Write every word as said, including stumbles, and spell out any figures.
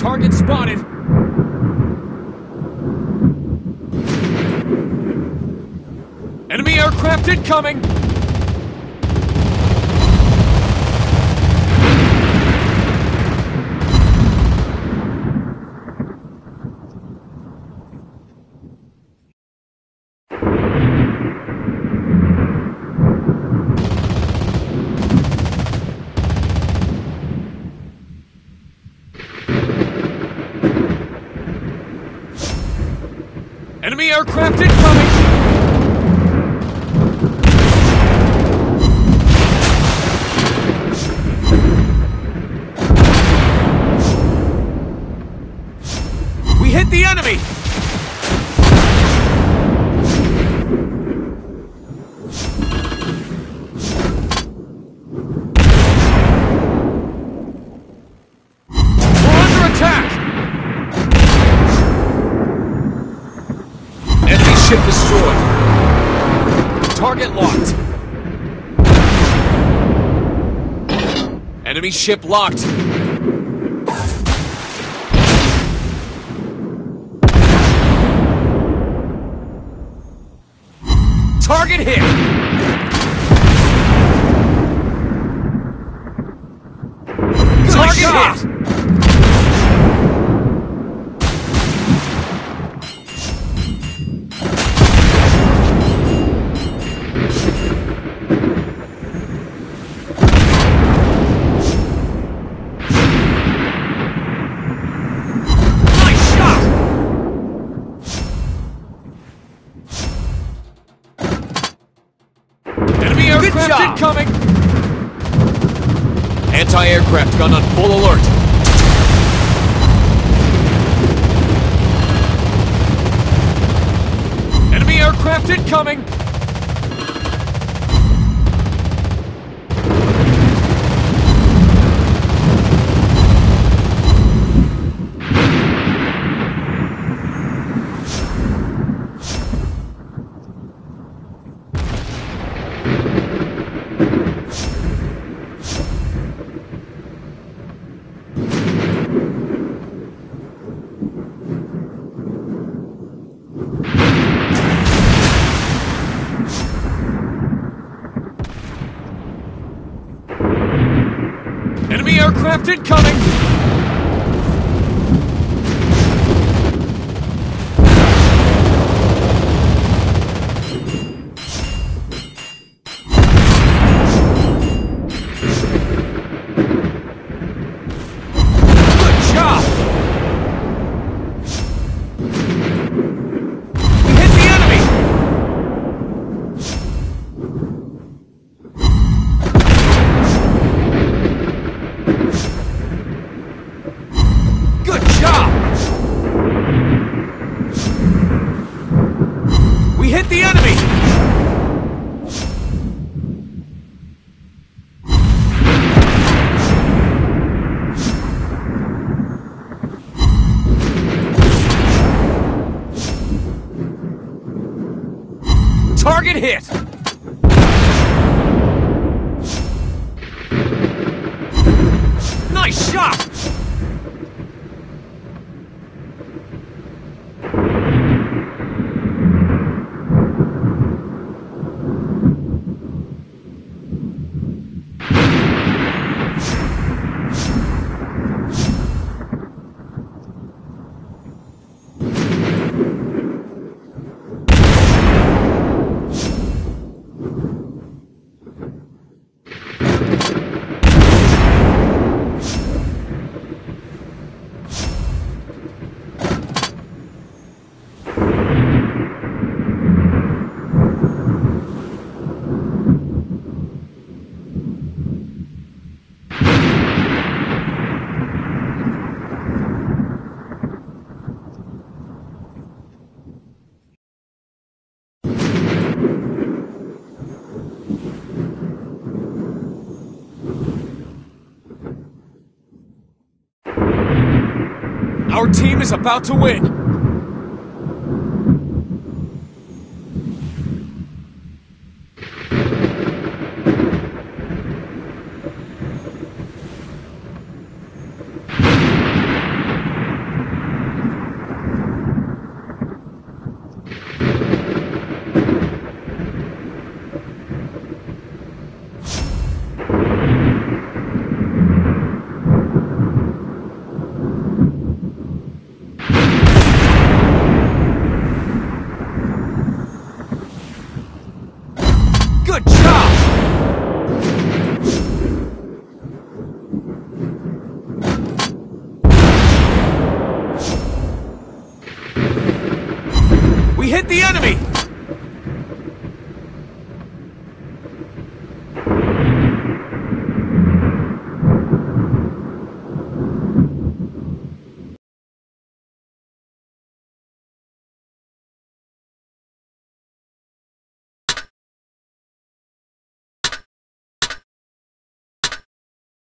Target spotted. Enemy aircraft incoming! Enemy aircraft incoming! We hit the enemy! We're under attack! Enemy ship destroyed. Target locked. Enemy ship locked. Target hit! Target hit! Aircraft incoming! Anti-aircraft gun on full alert. Enemy aircraft incoming! Enemy aircraft incoming! Good job! We hit the enemy! Good job! We hit the enemy! Target hit! Nice shot! Our team is about to win! Good job!